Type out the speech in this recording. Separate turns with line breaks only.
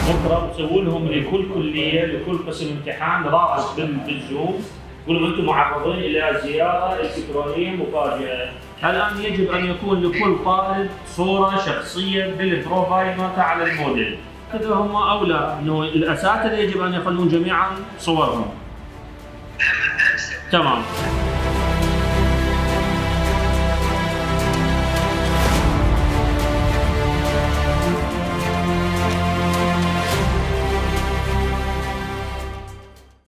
بكره بسوي لهم لكل كليه لكل قسم امتحان رابط بالزوم، يقول لهم انتم معرضين الى زياره الكترونيه مفاجئه. الان يجب ان يكون لكل طالب صوره شخصيه بالبروفايل مالته على الموديل. كذا هم اولى انه الاساتذه يجب ان يخلون جميعا صورهم. تمام.